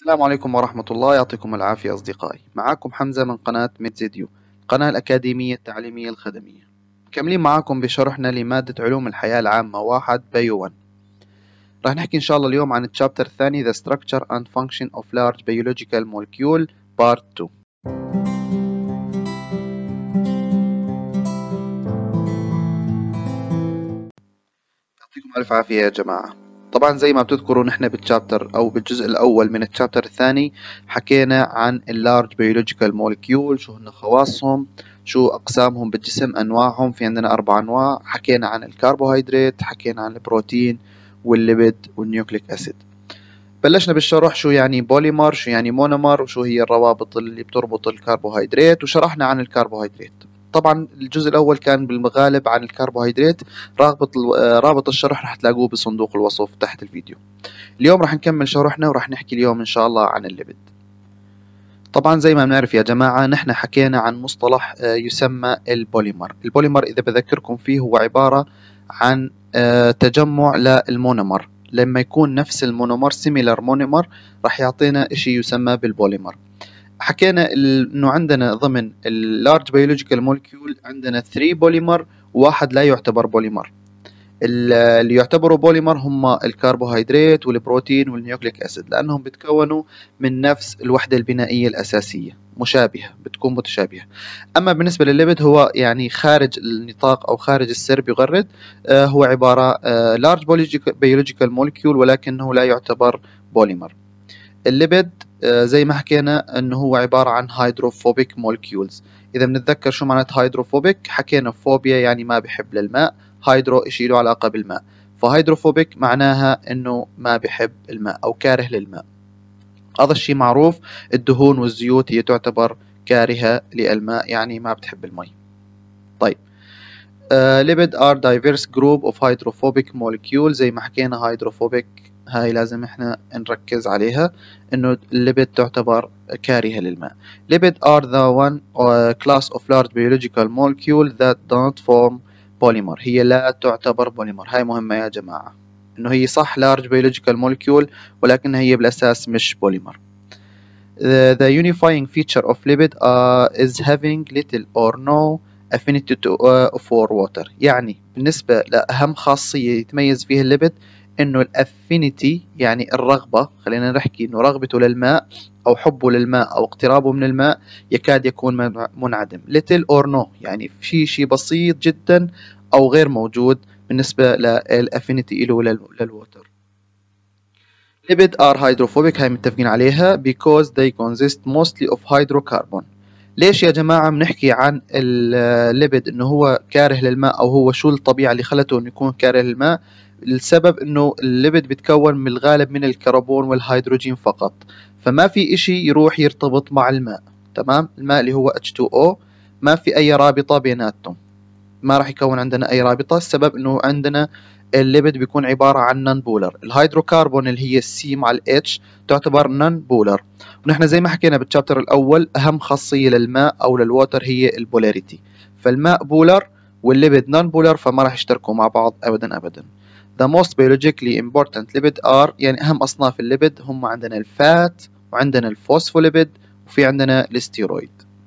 السلام عليكم ورحمة الله، يعطيكم العافية أصدقائي. معاكم حمزة من قناة ميدزيديو، القناة الأكاديمية التعليمية الخدمية. مكملين معاكم بشرحنا لمادة علوم الحياة العامة 1 بيو 1. راح نحكي إن شاء الله اليوم عن الشابتر الثاني The Structure and Function of Large Biological Molecule Part 2. يعطيكم ألف عافية يا جماعة. طبعا زي ما بتذكروا نحن بالشابتر او بالجزء الاول من الشابتر الثاني حكينا عن اللارج بيولوجيكال مولكيول، شو هن خواصهم، شو اقسامهم بالجسم، انواعهم. في عندنا 4 انواع. حكينا عن الكربوهيدرات، حكينا عن البروتين والليبيد والنيوكليك اسيد. بلشنا بالشرح شو يعني بوليمر، شو يعني مونومر، وشو هي الروابط اللي بتربط الكربوهيدرات، وشرحنا عن الكربوهيدرات. طبعا الجزء الاول كان بالغالب عن الكربوهيدرات. رابط الشرح رح تلاقوه بصندوق الوصف تحت الفيديو. اليوم رح نكمل شرحنا ورح نحكي اليوم ان شاء الله عن الليبيد. طبعا زي ما بنعرف يا جماعة نحن حكينا عن مصطلح يسمى البوليمر. البوليمر إذا بذكركم فيه هو عبارة عن تجمع للمونومر. لما يكون نفس المونومر سيميلر مونومر رح يعطينا اشي يسمى بالبوليمر. حكينا انه عندنا ضمن اللارج بيولوجيكال مولكيول عندنا 3 بوليمر وواحد لا يعتبر بوليمر. اللي يعتبروا بوليمر هم الكربوهيدرات والبروتين والنيوكليك اسيد، لانهم بتكونوا من نفس الوحده البنائيه الاساسيه، مشابهه، بتكون متشابهه. اما بالنسبه للليبيد هو يعني خارج النطاق او خارج السرب يغرد. هو عباره لارج بيولوجيكال مولكيول ولكنه لا يعتبر بوليمر. الليبيد زي ما حكينا انه هو عباره عن هيدروفوبيك مولكيولز. اذا بنتذكر شو معنات هيدروفوبيك، حكينا فوبيا يعني ما بحب للماء، هيدرو اشي له علاقه بالماء، فهيدروفوبيك معناها انه ما بحب الماء او كاره للماء. هذا الشيء معروف. الدهون والزيوت هي تعتبر كارهه للماء، يعني ما بتحب المي. طيب lipid are diverse group of hydrophobic molecules. زي ما حكينا hydrophobic هاي لازم احنا نركز عليها انه الليبيد تعتبر كارهة للماء. lipid are the one class of large biological molecule that don't form polymer. هي لا تعتبر بوليمر. هاي مهمة يا جماعة، انه هي صح large biological molecule ولكن هي بالاساس مش بوليمر. The unifying feature of lipid is having little or no affinity for water. يعني بالنسبة لأهم خاصية يتميز فيها الليبيد إنه الافينيتي، يعني الرغبة، خلينا نحكي إنه رغبته للماء أو حبه للماء أو اقترابه من الماء يكاد يكون منعدم. little or no يعني في شيء بسيط جدا أو غير موجود بالنسبة للافينيتي له للوتر. Lipid are hydrophobic، هاي متفقين عليها because they consist mostly of hydrocarbon. ليش يا جماعة بنحكي عن الليبيد انه هو كاره للماء، او هو شو الطبيعة اللي خلته انه يكون كاره للماء؟ السبب انه الليبيد بيتكون من الغالب من الكربون والهيدروجين فقط، فما في اشي يروح يرتبط مع الماء. تمام؟ الماء اللي هو H2O ما في اي رابطة بيناتهم، ما راح يكون عندنا اي رابطة. السبب انه عندنا الليبيد بيكون عبارة عن نون بولر. الهيدروكربون اللي هي السي مع الاتش تعتبر نون بولر. ونحن زي ما حكينا بالشابتر الاول اهم خاصية للماء او للووتر هي البولاريتي. فالماء بولر والليبيد نون بولر، فما راح يشتركوا مع بعض ابدا ابدا. The most biologically important lipid are، يعني اهم اصناف الليبيد هم عندنا الفات وعندنا الفوسفوليبيد وفي عندنا الستيرويد.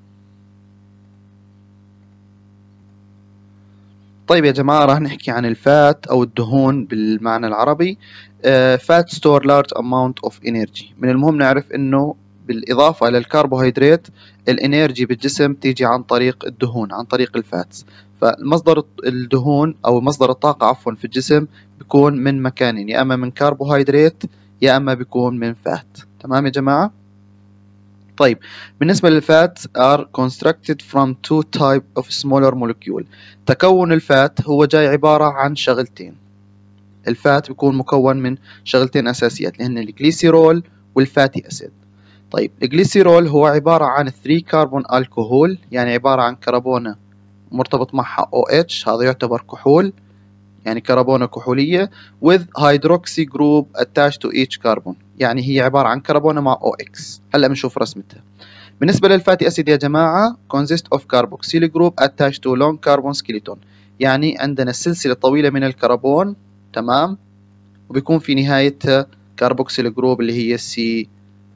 طيب يا جماعة راح نحكي عن الفات أو الدهون بالمعنى العربي. fat store large amount of energy. من المهم نعرف إنه بالإضافة للكربوهيدرات الإنرجي بالجسم تيجي عن طريق الدهون، عن طريق الفاتس. فمصدر الدهون أو مصدر الطاقة عفوا في الجسم بيكون من مكانين، يا أما من كربوهيدرات يا أما بيكون من فات. تمام يا جماعة؟ طيب بالنسبة للفات are constructed from two type of smaller molecule. تكون الفات هو جاي عبارة عن شغلتين. الفات بيكون مكون من شغلتين أساسيات اللي هن الجليسيرول والفاتي أسيد. طيب الجليسيرول هو عبارة عن 3 كربون الكحول، يعني عبارة عن كربونة مرتبط معها OH، هذا يعتبر كحول، يعني كربونة كحولية with hydroxy group attached to each carbon، يعني هي عبارة عن كربونة مع OX. هلا بنشوف رسمتها. بالنسبة للفاتي أسيد يا جماعة consist of carboxyl group attached to long carbon skeleton، يعني عندنا سلسلة طويلة من الكربون. تمام؟ وبيكون في نهايتها كاربوكسيل جروب اللي هي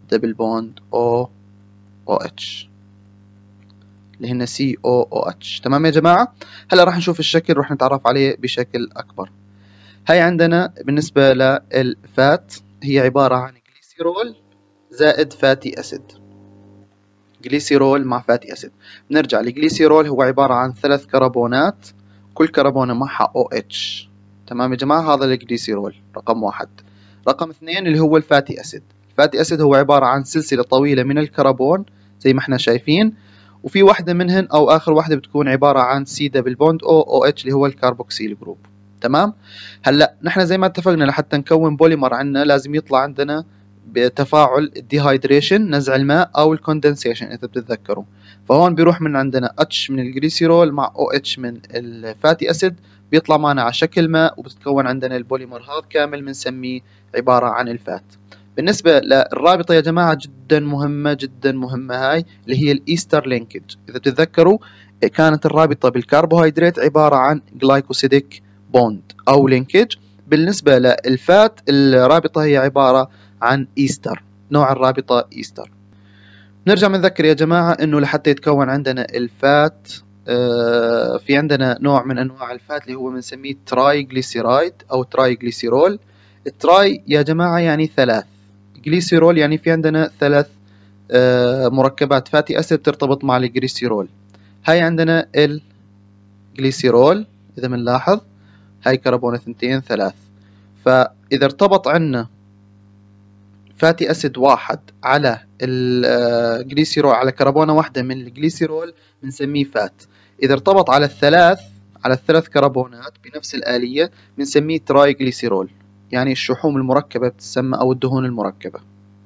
دبل بوند OH اللي هن COOH. تمام يا جماعة؟ هلا راح نشوف الشكل، راح نتعرف عليه بشكل أكبر. هاي عندنا بالنسبة للفات هي عبارة عن جليسيرول زائد فاتي أسيد. جليسيرول مع فاتي أسيد. بنرجع لجليسيرول هو عبارة عن 3 كربونات، كل كربونة معها OH. تمام يا جماعة؟ هذا الجليسيرول رقم 1. رقم 2 اللي هو الفاتي أسيد. الفاتي أسيد هو عبارة عن سلسلة طويلة من الكربون زي ما احنا شايفين، وفي واحدة منهن أو آخر واحدة بتكون عبارة عن C دبل بوند OH اللي هو الكربوكسيل جروب. تمام. هلا نحن زي ما اتفقنا لحتى نكون بوليمر عندنا لازم يطلع عندنا بتفاعل الديهايدريشن، نزع الماء، او الكوندنسيشن اذا بتتذكروا. فهون بيروح من عندنا H من الجليسيرول مع OH من الفاتي اسيد، بيطلع معنا على شكل ماء وبتتكون عندنا البوليمر هذا كامل بنسميه عبارة عن الفات. بالنسبة للرابطة يا جماعة جدا مهمة جدا مهمة، هاي اللي هي الإيستر لينكج. إذا بتتذكروا كانت الرابطة بالكربوهيدرات عبارة عن جلايكوسيديك بوند أو لينكج. بالنسبة للفات الرابطة هي عبارة عن إيستر، نوع الرابطة إيستر. نرجع بنذكر يا جماعة إنه لحتى يتكون عندنا الفات في عندنا نوع من أنواع الفات اللي هو بنسميه تراي جليسيرايد أو تراي جليسيرول. التراي يا جماعة يعني 3، جليسيرول يعني في عندنا 3 مركبات فاتي أسيد ترتبط مع الجليسيرول. هاي عندنا الجليسيرول إذا بنلاحظ هاي كربون 2 3، فإذا ارتبط عنا فاتي أسيد واحد على الجليسيرول على كربونة واحدة من الجليسيرول بنسميه فات. إذا ارتبط على الثلاث كربونات بنفس الآلية بنسميه تراي جليسيرول، يعني الشحوم المركبة بتسمى أو الدهون المركبة.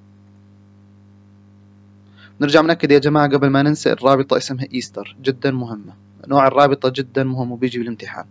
نرجع نأكد يا جماعة قبل ما ننسى الرابطة اسمها إيستر، جدا مهمة، نوع الرابطة جدا مهم وبيجي بالامتحان.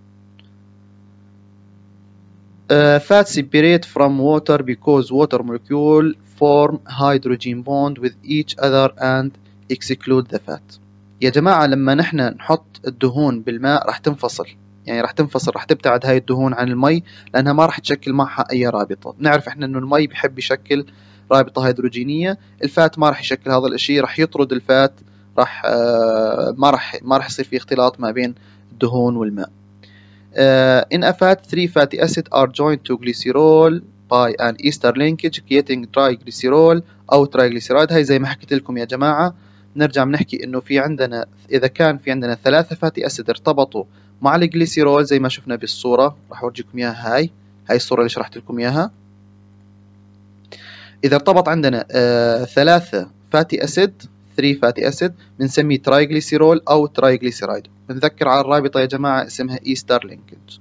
Fat separate from water because water molecule form hydrogen bond with each other and exclude the fat. يا جماعة لما نحن نحط الدهون بالماء راح تنفصل، يعني راح تنفصل، راح تبتعد هاي الدهون عن المي لأنها ما راح تشكل معها أي رابطة. نعرف إحنا إنه المي بحب يشكل رابطة هيدروجينية، الفات ما راح يشكل هذا الإشي، راح يطرد الفات، راح ما راح يصير في اختلاط ما بين الدهون والماء. In a fat, 3 fatty acids are joined to glycerol by an ester linkage creating triglycerol أو triglyceride. هاي زي ما حكيت لكم يا جماعة. نرجع بنحكي إنه في عندنا إذا كان في عندنا 3 fatty acids ارتبطوا مع الجليسيرول زي ما شفنا بالصورة، راح أورجيكم إياها. هاي الصورة اللي شرحت لكم إياها. إذا ارتبط عندنا 3 fatty acid 3 fatty acid بنسميه ترايجليسيرول أو ترايجليسيرايد. بنذكر على الرابطة يا جماعة اسمها إيستر لينكج.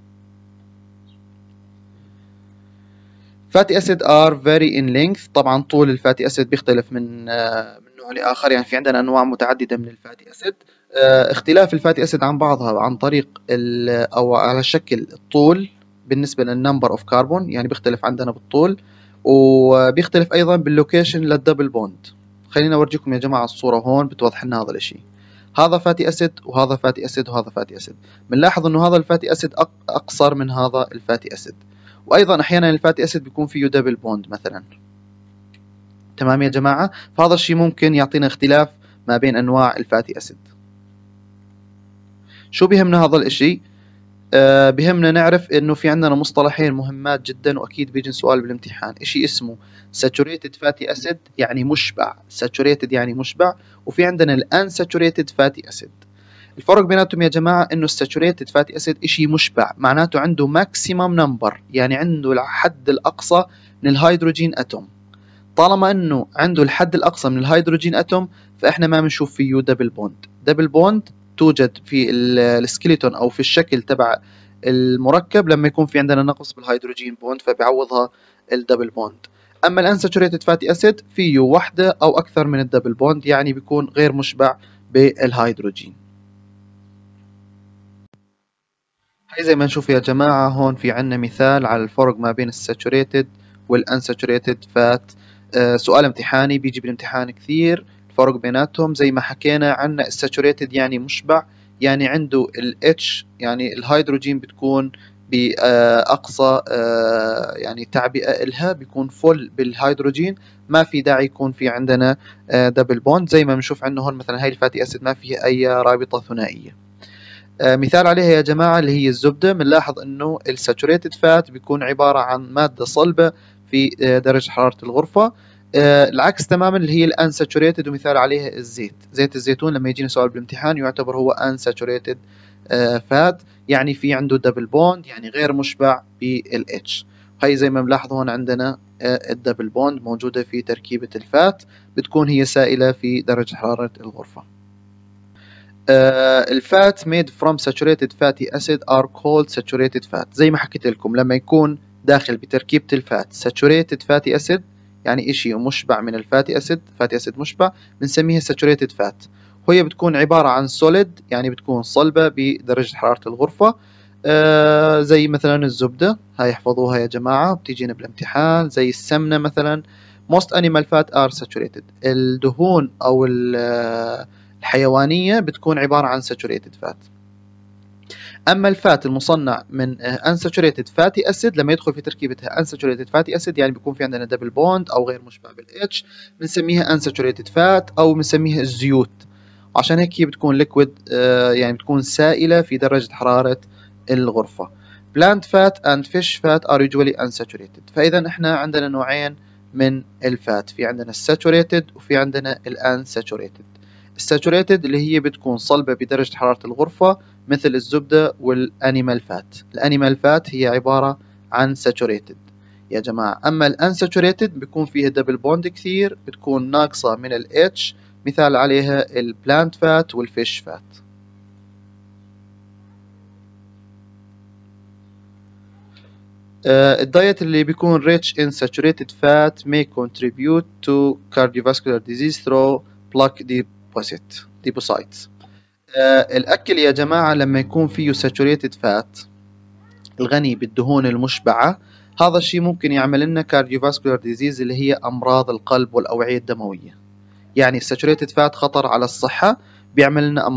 fatty acid are vary in length. طبعا طول الفاتي أسيد بيختلف من نوع لآخر، يعني في عندنا أنواع متعددة من الفاتي أسيد. اختلاف الفاتي أسيد عن بعضها عن طريق أو على شكل الطول بالنسبة للنمبر اوف كاربون، يعني بيختلف عندنا بالطول، وبيختلف أيضا باللوكيشن للدبل بوند. خلينا أورجيكم يا جماعة الصورة هون بتوضح لنا هذا الشيء. هذا فاتي أسيد وهذا فاتي أسيد وهذا فاتي أسيد. بنلاحظ إنه هذا الفاتي أسيد أقصر من هذا الفاتي أسيد، وأيضا أحيانا الفاتي أسيد بيكون فيه دبل بوند مثلا. تمام يا جماعة؟ فهذا الشيء ممكن يعطينا اختلاف ما بين أنواع الفاتي أسيد. شو بيهمنا هذا الاشي؟ بهمنا نعرف انه في عندنا مصطلحين مهمات جدا واكيد بيجي سؤال بالامتحان. اشي اسمه saturated fatty acid يعني مشبع، saturated يعني مشبع، وفي عندنا unsaturated fatty acid. الفرق بيناتهم يا جماعة انه الساتوريتد فاتي اسيد اشي مشبع، معناته عنده ماكسيمم نمبر، يعني عنده الحد الاقصى من الهيدروجين اتوم. طالما انه عنده الحد الاقصى من الهيدروجين اتوم فاحنا ما بنشوف فيه دبل بوند. دبل بوند توجد في السكيلتون او في الشكل تبع المركب لما يكون في عندنا نقص بالهيدروجين بوند فبيعوضها الدبل بوند. اما الانساتوريتد فاتي اسيد فيه وحده او اكثر من الدبل بوند، يعني بيكون غير مشبع بالهيدروجين. هاي زي ما نشوف يا جماعة هون في عنا مثال على الفرق ما بين الساتوريتد والانساتوريتد فات. سؤال امتحاني بيجي بالامتحان كثير. الفرق بيناتهم زي ما حكينا عنا الساتوريتد يعني مشبع، يعني عنده ال H يعني الهيدروجين بتكون بأقصى يعني تعبئة إلها، بيكون فل بالهيدروجين، ما في داعي يكون في عندنا دبل بوند. زي ما بنشوف عندنا هون مثلا هاي الفاتي أسيد ما فيها أي رابطة ثنائية. مثال عليها يا جماعة اللي هي الزبدة، بنلاحظ انه الساتوريتد فات بيكون عبارة عن مادة صلبة في درجة حرارة الغرفة. العكس تماما اللي هي الانساتوريتد، ومثال عليها الزيت. زيت الزيتون لما يجينا سؤال بالامتحان يعتبر هو انساتوريتد فات، يعني في عنده دبل بوند، يعني غير مشبع بالاتش. هي زي ما بنلاحظ هون عندنا الدبل بوند موجودة في تركيبة الفات، بتكون هي سائلة في درجة حرارة الغرفة. الفات made from saturated fatty acid are called saturated fat. زي ما حكيت لكم لما يكون داخل بتركيبة الفات saturated fatty acid، يعني اشي مشبع من الفاتي اسيد، فاتي اسيد مشبع، بنسميها saturated fat. وهي بتكون عبارة عن solid، يعني بتكون صلبة بدرجة حرارة الغرفة. زي مثلا الزبدة، هاي احفظوها يا جماعة بتيجينا بالامتحان. زي السمنة مثلا. most animal fat are saturated. الدهون او الحيوانية بتكون عبارة عن saturated fat. أما الفات المصنع من unsaturated fatty acid لما يدخل في تركيبتها unsaturated fatty acid، يعني بيكون في عندنا دبل بوند أو غير مشبع بالاتش، بنسميها unsaturated fat أو بنسميها الزيوت. عشان هيك هي بتكون liquid، يعني بتكون سائلة في درجة حرارة الغرفة. plant fat and fish fat are usually unsaturated. فإذا احنا عندنا نوعين من الفات، في عندنا الساتوريتد وفي عندنا الانساتوريتد. الساتوريتد اللي هي بتكون صلبة بدرجة حرارة الغرفة مثل الزبدة والانيمال فات. الانيمال فات هي عبارة عن ساتوريتد يا جماعة. اما الانساتوريتد بيكون فيها دبل بوند كثير، بتكون ناقصة من الاتش، مثال عليها البلانت فات والفيش فات. الدايت اللي بيكون rich in saturated fat may contribute to cardiovascular disease through plaque deposits. الأكل يا جماعة لما يكون فيه saturated fat الغني بالدهون المشبعة، هذا الشيء ممكن يعمل لنا cardiovascular disease اللي هي أمراض القلب والأوعية الدموية. يعني الساتوريتد فات خطر على الصحة، بيعمل لنا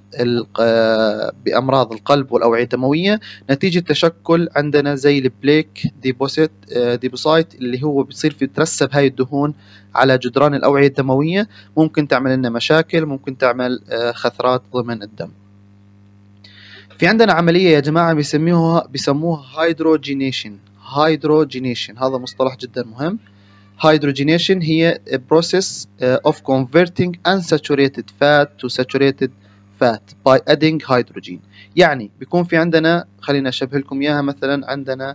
بأمراض القلب والأوعية الدموية نتيجة تشكل عندنا زي البليك ديبوسايت اللي هو بيصير في ترسب هاي الدهون على جدران الأوعية الدموية، ممكن تعمل لنا مشاكل، ممكن تعمل خثرات ضمن الدم. في عندنا عملية يا جماعة بيسموها هيدروجينيشن. هذا مصطلح جدا مهم. Hydrogenation هي a process of converting unsaturated fat to saturated fat by adding hydrogen. يعني بيكون في عندنا، خلينا أشبه لكم إياها، مثلا عندنا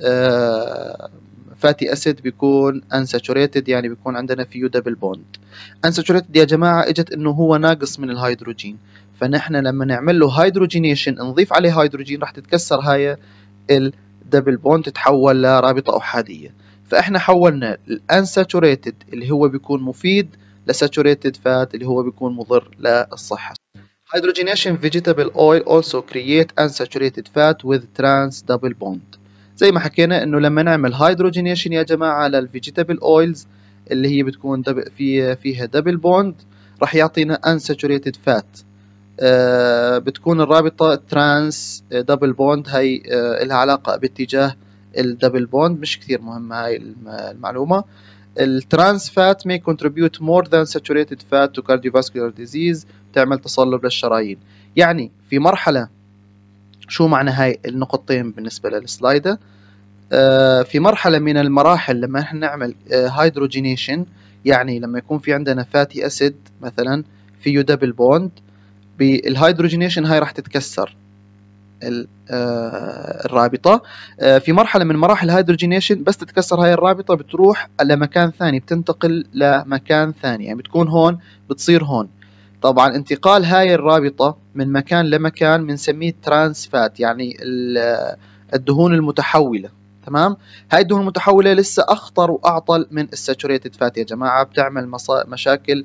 فاتي أسيد بيكون unsaturated، يعني بيكون عندنا فيه دبل بوند. unsaturated يا جماعة إجت إنه هو ناقص من الهيدروجين، فنحن لما نعمل له هيدروجينيشن نضيف عليه هيدروجين راح تتكسر هاي الدبل بوند، تتحول لرابطة أحادية. فاحنا حولنا الانساتوريتد اللي هو بيكون مفيد لساتوريتد فات اللي هو بيكون مضر للصحة. Hydrogenation vegetable oil also create unsaturated fat with trans double bond. زي ما حكينا انه لما نعمل hydrogenation يا جماعة للفيجيتابل اويلز اللي هي بتكون فيها دبل بوند، راح يعطينا unsaturated fat. بتكون الرابطة ترانس دبل بوند، هي لها علاقة باتجاه الدبل بوند، مش كثير مهمة هاي المعلومة. الترانس فات may contribute more than saturated fat to cardiovascular disease، تعمل تصلب للشرايين. يعني في مرحلة، شو معنى هاي النقطتين بالنسبة للسلايدة؟ في مرحلة من المراحل لما احنا نعمل هيدروجينيشن، يعني لما يكون في عندنا فاتي اسيد مثلا فيه دبل بوند، بالهيدروجينيشن هاي راح تتكسر الرابطة. في مرحلة من مراحل الهيدروجينيشن بس تتكسر هاي الرابطة بتروح لمكان ثاني، بتنتقل لمكان ثاني، يعني بتكون هون بتصير هون. طبعا انتقال هاي الرابطة من مكان لمكان بنسميه ترانس فات، يعني الدهون المتحولة. تمام. هاي الدهون المتحولة لسه أخطر وأعطل من الساتوريتد فات يا جماعة، بتعمل مشاكل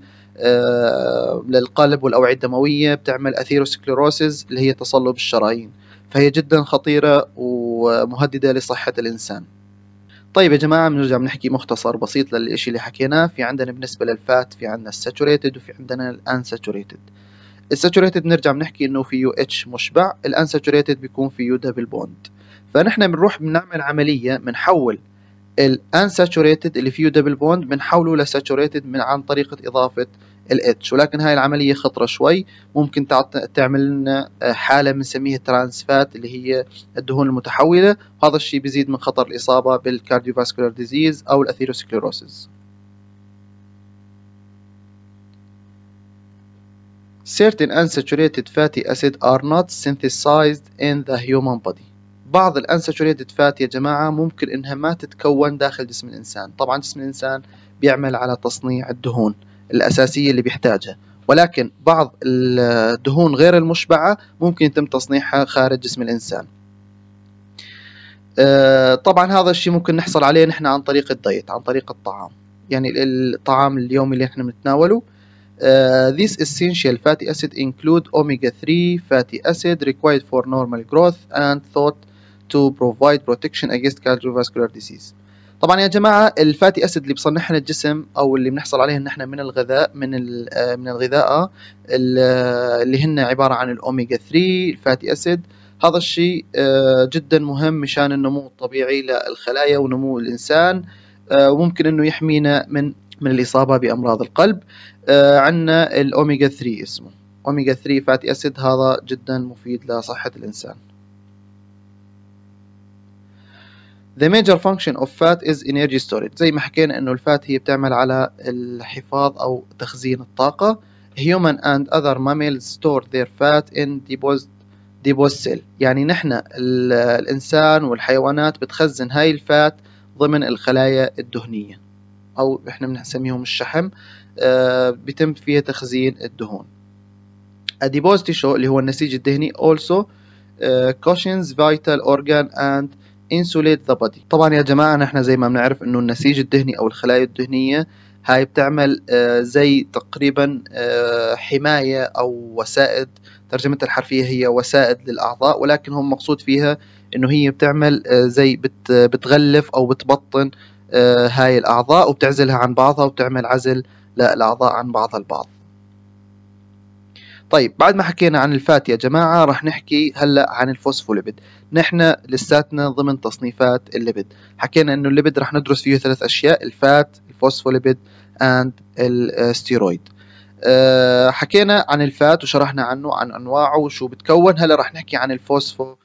للقلب والأوعية الدموية، بتعمل أثيروسكليروسيس اللي هي تصلب الشرايين، فهي جدا خطيرة ومهددة لصحة الإنسان. طيب يا جماعة بنرجع بنحكي مختصر بسيط للإشي اللي حكيناه. في عندنا بالنسبة للفات في عندنا الساتوريتد وفي عندنا الانساتوريتد. الساتوريتد بنرجع بنحكي انه فيه اتش مشبع، الانساتوريتد بيكون فيه دبل بوند. فنحن بنروح بنعمل عملية بنحول الانساتوريتد اللي فيه دبل بوند بنحوله لساتوريتد عن طريقة إضافة الاتش، ولكن هاي العملية خطرة شوي، ممكن تعمل لنا حالة بنسميها ترانسفات اللي هي الدهون المتحولة، وهذا الشيء بيزيد من خطر الإصابة بالكارديوفاسكولار ديزيز أو الأثيروسكليروسيس. Certain unsaturated fatty acids are not synthesized in the human body. بعض الانساتوريتد فات يا جماعة ممكن انها ما تتكون داخل جسم الانسان. طبعا جسم الانسان بيعمل على تصنيع الدهون الاساسية اللي بيحتاجها، ولكن بعض الدهون غير المشبعة ممكن يتم تصنيعها خارج جسم الانسان. طبعا هذا الشيء ممكن نحصل عليه نحن عن طريق الدايت، عن طريق الطعام، يعني الطعام اليومي اللي احنا بنتناوله. These essential fatty acids include omega-3 fatty acid required for normal growth and thought to provide protection against cardiovascular disease. طبعا يا جماعة الفاتي أسيد اللي بصنعها الجسم أو اللي بنحصل عليه نحن من الغذاء من الغذاء اللي هن عبارة عن الأوميجا 3 الفاتي أسيد. هذا الشيء جدا مهم مشان النمو الطبيعي للخلايا ونمو الإنسان، وممكن إنه يحمينا من الإصابة بأمراض القلب. عندنا الأوميجا 3 اسمه أوميجا 3 فاتي أسيد، هذا جدا مفيد لصحة الإنسان. The major function of fat is energy storage. زي ما حكينا إنه الفات هي بتعمل على الحفاظ أو تخزين الطاقة. Human and other mammals store their fat in deposit cell. يعني نحن الإنسان والحيوانات بتخزن هاي الفات ضمن الخلايا الدهنية، أو إحنا بنسميهم الشحم، بيتم فيها تخزين الدهون. Adipose tissue اللي هو النسيج الدهني also cushions vital organ and insulate the body. طبعا يا جماعة نحن زي ما بنعرف إنه النسيج الدهني أو الخلايا الدهنية هاي بتعمل زي تقريبا حماية أو وسائد، ترجمتها الحرفية هي وسائد للأعضاء، ولكن هم مقصود فيها إنه هي بتعمل زي بتغلف أو بتبطن هاي الأعضاء وبتعزلها عن بعضها وبتعمل عزل للأعضاء عن بعضها البعض. طيب بعد ما حكينا عن الفات يا جماعة راح نحكي هلأ عن الفوسفوليبيد. نحن لساتنا ضمن تصنيفات الليبيد، حكينا إنه الليبيد راح ندرس فيه 3 أشياء: الفات، الفوسفوليبيد and الستيرويد. حكينا عن الفات وشرحنا عنه عن أنواعه وشو بتكون. هلأ راح نحكي عن الفوسفوليبيد.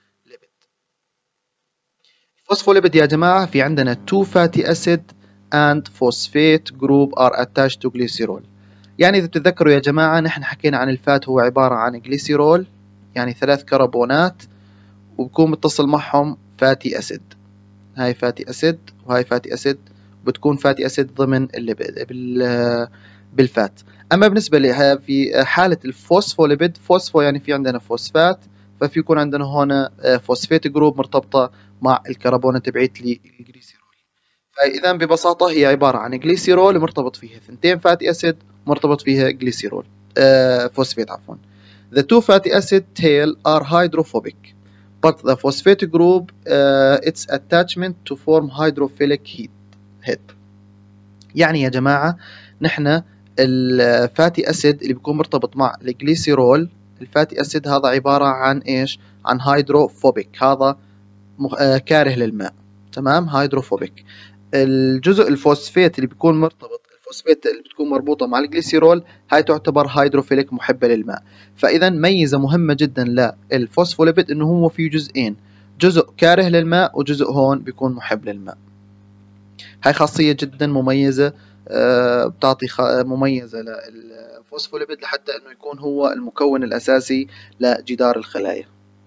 الفوسفوليبيد يا جماعة في عندنا 2 fatty acid and phosphate group are attached to glycerol. يعني إذا بتتذكروا يا جماعة نحن حكينا عن الفات هو عبارة عن جليسيرول، يعني 3 كربونات وبكون متصل معهم فاتي أسيد. هاي فاتي أسيد وهاي فاتي أسيد، بتكون فاتي أسيد ضمن بالفات. أما بالنسبة لها في حالة الفوسفوليبيد، فوسفو يعني في عندنا فوسفات، ففي يكون عندنا هنا فوسفات جروب مرتبطة مع الكربونة تبعت لي الجليسيرول. فإذا ببساطة هي عبارة عن جليسيرول مرتبط فيها 2 فاتي أسيد مرتبط فيها جليسيرول فوسفات عفوا. The 2 fatty acid tail are hydrophobic but the phosphate group its attachment to form hydrophilic head. يعني يا جماعة نحن الفاتي أسيد اللي بيكون مرتبط مع الجليسيرول، الفاتي أسيد هذا عبارة عن إيش؟ عن هيدروفوبيك، هذا كاره للماء، تمام؟ هيدروفوبيك. الجزء الفوسفات اللي بيكون مرتبط، الفوسفات اللي بتكون مربوطة مع الجليسيرول هاي تعتبر هيدروفيليك محبة للماء. فإذا ميزة مهمة جدا للفوسفوليبيد إنه هو فيه جزئين، جزء كاره للماء وجزء هون بيكون محب للماء. هاي خاصية جدا مميزة، بتعطي مميزة للفوسفوليبيد لحتى إنه يكون هو المكون الأساسي لجدار الخلايا.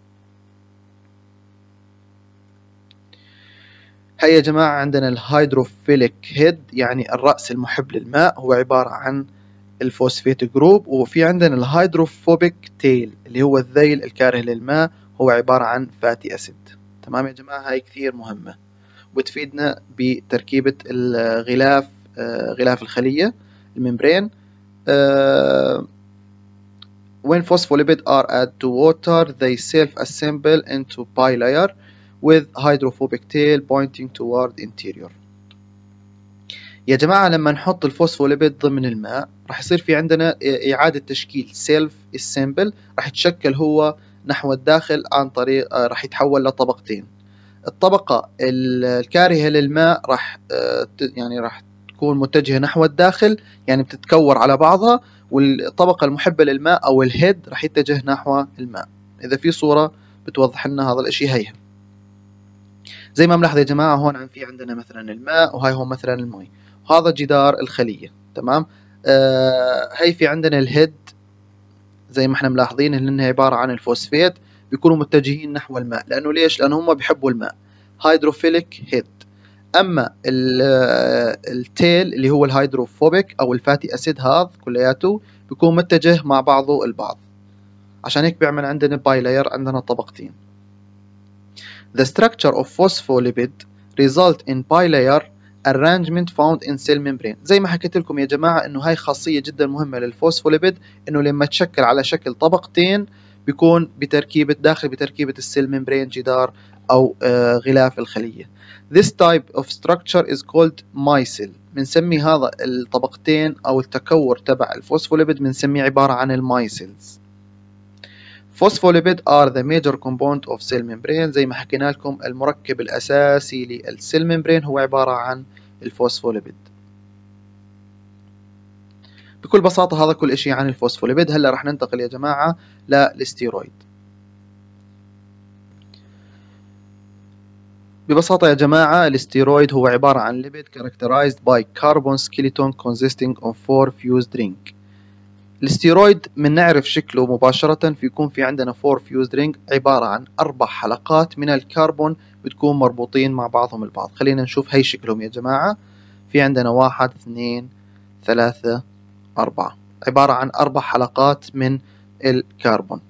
هيا يا جماعة عندنا الهيدروفيليك هيد يعني الرأس المحب للماء، هو عبارة عن الفوسفيت جروب، وفي عندنا الهيدروفوبيك تيل اللي هو الذيل الكاره للماء، هو عبارة عن فاتي أسيد. تمام يا جماعة، هاي كثير مهمة وتفيدنا بتركيبة الغلاف، غلاف الخلية الممبرين. When phospholipids are added to water they self-assemble into bilayer with hydrophobic tail pointing toward interior. يا جماعة لما نحط الفوسفوليبيد ضمن الماء راح يصير في عندنا إعادة تشكيل سيلف اسمبل، راح يتشكل هو نحو الداخل عن طريق راح يتحول لطبقتين. الطبقة الكارهة للماء راح يعني راح تكون متجهة نحو الداخل، يعني بتتكور على بعضها، والطبقة المحبة للماء أو الهيد راح يتجه نحو الماء. إذا في صورة بتوضح لنا هذا الإشي هيها. زي ما ملاحظ يا جماعة هون في عندنا مثلا الماء، وهاي هون مثلا المي، وهذا جدار الخلية. تمام. هي في عندنا الهيد زي ما احنا ملاحظين ان عبارة عن الفوسفات، بيكونوا متجهين نحو الماء. لانه ليش؟ لانه هم بيحبوا الماء، هيدروفيليك هيد. اما التيل اللي هو الهيدروفوبيك او الفاتي اسيد، هذا كلياته بيكون متجه مع بعضه البعض. عشان هيك بيعمل عندنا باي لاير، عندنا طبقتين. The structure of phospholipid result in bilayer arrangement found in cell membrane. زي ما حكيت لكم يا جماعة انه هاي خاصية جدا مهمة للفوسفوليبيد، انه لما تشكل على شكل طبقتين بيكون داخل بتركيبة السيل ممبرين، جدار او غلاف الخلية. This type of structure is called micelle. بنسمي هذا الطبقتين او التكور تبع الفوسفوليبيد بنسميه عبارة عن المايسلز. Phospholipid are the major component of cell membrane. زي ما حكينا لكم المركب الأساسي للسيل ممبرين هو عبارة عن الفوسفوليبيد. بكل بساطة هذا كل إشي عن الفوسفوليبيد. هلا رح ننتقل يا جماعة للستيرويد. ببساطة يا جماعة الستيرويد هو عبارة عن lipid characterized by carbon skeleton consisting of 4 fused ring. الستيرويد من نعرف شكله مباشرة يكون في عندنا 4 فيوزد رينج، عبارة عن 4 حلقات من الكربون بتكون مربوطين مع بعضهم البعض. خلينا نشوف هي شكلهم يا جماعة. في عندنا 1 2 3 4، عبارة عن 4 حلقات من الكربون.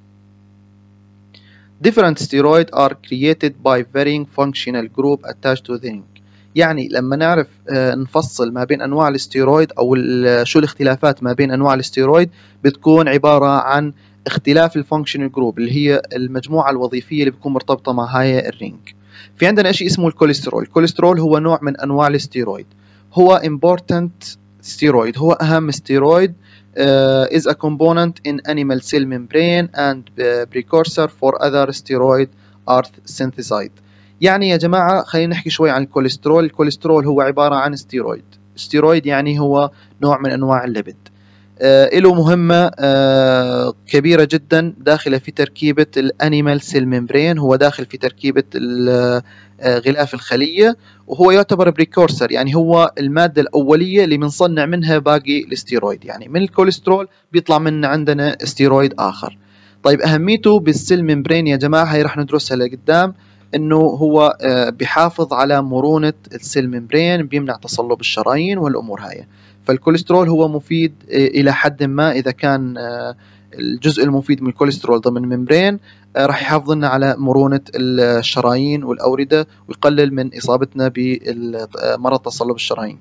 Different steroids are created by varying functional group attached to the ring. يعني لما نعرف نفصل ما بين انواع الاستيرويد او شو الاختلافات ما بين انواع الاستيرويد، بتكون عبارة عن اختلاف الفانكشنال جروب اللي هي المجموعة الوظيفية اللي بتكون مرتبطة مع هاي الرينج. في عندنا شيء اسمه الكوليسترول. الكوليسترول هو نوع من انواع الاستيرويد، هو important steroid، هو اهم ستيرويد. is a component in animal cell membrane and precursor for other steroid are synthesized. يعني يا جماعة خلينا نحكي شوي عن الكوليسترول. الكوليسترول هو عبارة عن ستيرويد يعني هو نوع من أنواع الليبيد. له مهمة كبيرة جدا داخلة في تركيبة الأنيمال سيل ممبرين، هو داخل في تركيبة غلاف الخلية، وهو يعتبر بريكورسر، يعني هو المادة الأولية اللي بنصنع منها باقي الاستيرويد. يعني من الكوليسترول بيطلع من عندنا استيرويد آخر. طيب أهميته بالسيل ممبرين يا جماعة هي رح ندرسها لقدام. انه هو بيحافظ على مرونة السيل ممبرين، بيمنع تصلب الشرايين والامور هاي. فالكوليسترول هو مفيد الى حد ما اذا كان الجزء المفيد من الكوليسترول ضمن الممبرين راح يحافظ لنا على مرونة الشرايين والأوردة، ويقلل من إصابتنا بمرض تصلب الشرايين.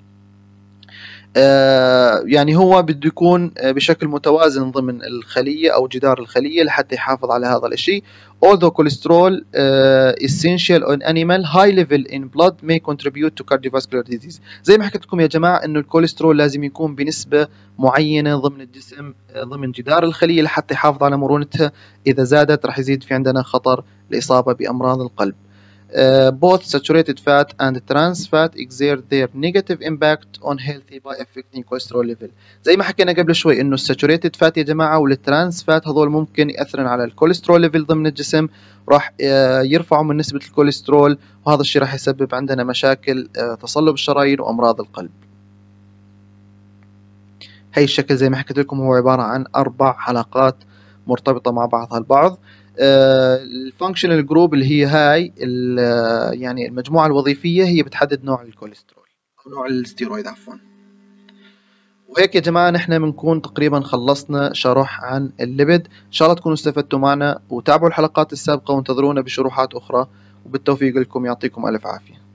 يعني هو بده يكون بشكل متوازن ضمن الخلية أو جدار الخلية لحتى يحافظ على هذا الشيء. Although cholesterol essential on animal, high level in blood may contribute to cardiovascular disease. زي ما حكيت لكم يا جماعة إنه الكوليسترول لازم يكون بنسبة معينة ضمن الجسم ضمن جدار الخلية لحتى يحافظ على مرونتها. إذا زادت راح يزيد في عندنا خطر الإصابة بأمراض القلب. Both saturated fat and trans fat exert their negative impact on healthy by affecting cholesterol level. زي ما حكينا قبل شوي انه الساتوريتد فات يا جماعه والترانس فات هذول ممكن ياثرن على الكوليسترول ليفل ضمن الجسم، راح يرفعوا من نسبه الكوليسترول، وهذا الشيء راح يسبب عندنا مشاكل تصلب الشرايين وامراض القلب. هي الشكل زي ما حكيت لكم هو عباره عن 4 حلقات مرتبطه مع بعضها البعض. الفانكشنال جروب اللي هي هاي يعني المجموعة الوظيفية هي بتحدد نوع الكوليسترول أو نوع الستيرويد عفوا. وهيك يا جماعة نحن بنكون تقريبا خلصنا شرح عن الليبيد. إن شاء الله تكونوا استفدتوا معنا، وتابعوا الحلقات السابقة وانتظرونا بشروحات أخرى، وبالتوفيق لكم، يعطيكم ألف عافية.